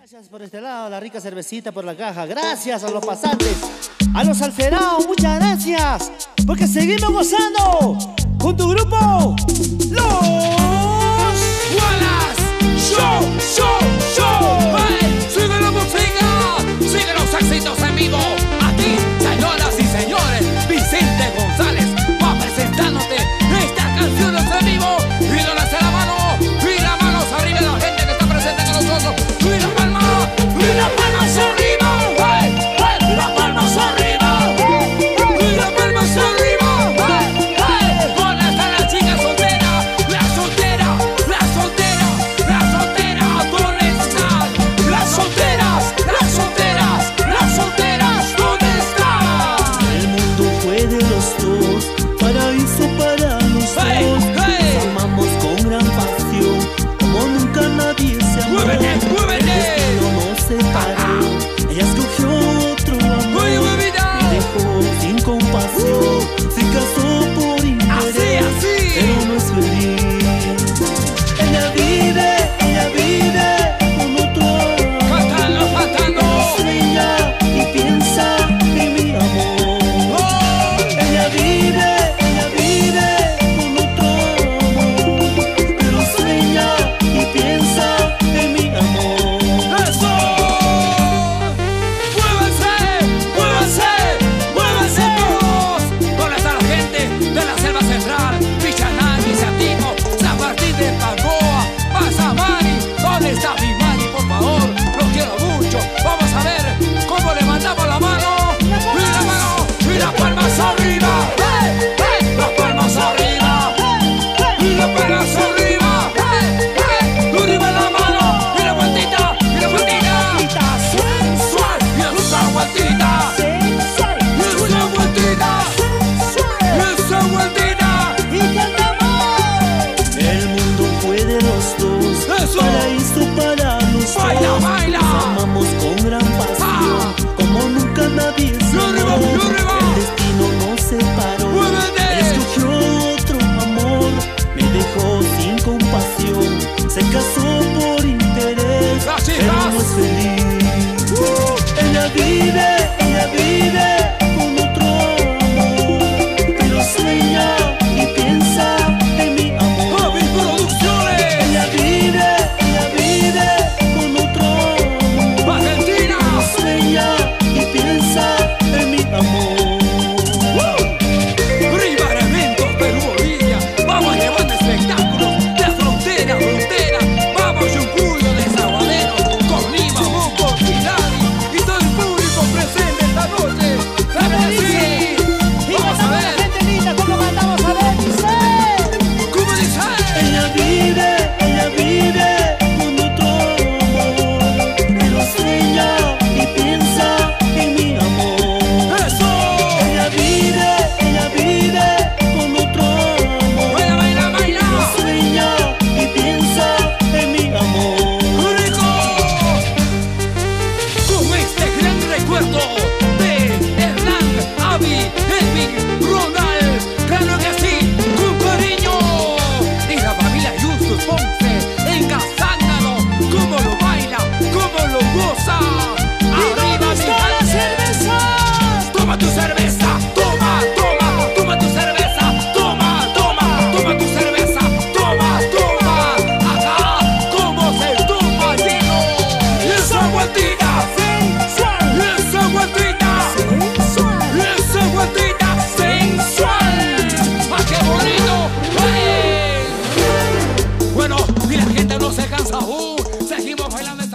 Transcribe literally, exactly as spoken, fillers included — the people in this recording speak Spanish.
Gracias por este lado, la rica cervecita por la caja. Gracias a los pasantes, a los alterados, muchas gracias, porque seguimos gozando con tu grupo, Los Wallace. Show, show, show. Hey, sigue la música, sigue los éxitos en vivo. Aquí, señoras y señores, Vicente González va presentándote estas canciones en vivo. Y no las de la mano, y las manos arriba de la gente que está presente con nosotros. Y las palmas, y las palmas arriba. Hey, hey, las palmas arriba. Y las palmas arriba. Hey, hey. ¿Dónde están las chicas solteras? Las solteras, las solteras, las solteras. ¿Dónde están? Las solteras, las solteras, las solteras. ¿Dónde están? El mundo fue de los dos, paraíso para los Hey, dos. hey. Nos amamos con gran pasión, como nunca nadie se amó. ¡Muévete, muévete! El destino nos separó, ella escogió otro amor, Oye, huevita. me dejó sin compasión, se casó por interés, Así, así. pero no es feliz. Ella vive, ella vive con otro amor. Cantando, cantando. Sueña y piensa en mi amor. Oh. Ella vive, ella vive con otro amor, pero sueña y piensa en mi amor. ¡Eso! ¡Muévanse! ¡Muévanse! ¡Muévanse todos! ¿Dónde está la gente de la selva central? Pichanán, Izatino, San Martín de Balboa, Pasamani. ¿Dónde está mi mani, por favor? Lo quiero mucho. Vamos a ver cómo le mandamos la mano. Y la mano, y las palmas arriba. ¡Hey! ¡Hey! Las palmas arriba. Y las palmas arriba. ¡Hey! ¡Hey! Arriba la mano. Y la vueltita, y la vueltita. Sensual. Y esa vueltita. Y esa vueltita. Y esa vueltita. El mundo fue de los dos, Eso. paraíso para los Baila, dos. baila. Nos amamos con gran pasión, Ah. como nunca nadie se Y arriba, amó. y arriba. El destino nos separó, Muévete. ella escogió otro amor, me dejó sin compasión, se casó por interés, Las pero chicas. no es feliz. Ella vive, ella vive con otro amor, pero sueña y piensa en mi amor. ¡Javi Producciones! Ella vive, ella vive con otro amor, ¡Argentina! sueña y piensa en mi amor. ¡Arriba Elementos, Perú, Bolivia! ¡Vamos llevando espectáculos de frontera a frontera! ¡Vamos Yuncuyo, Desaguadero, con Lima, Moco, Pilari! ¡Y todo el público presente esta noche! ¡Claro que sí! ¡Vamos a ver! gente linda, ¿cómo cantamos? A ver, dice. ¿Cómo dice? Ella vive, ella vive con otro amor, pero sueña y piensa en mi amor. ¡Eso! Ella vive, ella vive con otro amor, ¡Baila, baila, baila! sueña y piensa en mi amor. ¡Rico! Con este gran recuerdo de Hernán, Avi, Elvin, Ronald, claro que sí, con cariño. Y la familia Yusuf Ponce, en Cazándalo, cómo lo baila, cómo lo goza. Arriba mi la cerveza! Toma tu cerveza, toma, toma, toma tu cerveza, toma, toma, toma tu cerveza, toma, toma. Acá, como se toma lleno. Y esa vueltita, sensual. Y esa vueltita, sensual. Y esa vueltita, sensual. ¡Ah, qué bonito! ¡Hey! Bueno, y la gente no se cansa aún. Seguimos bailando.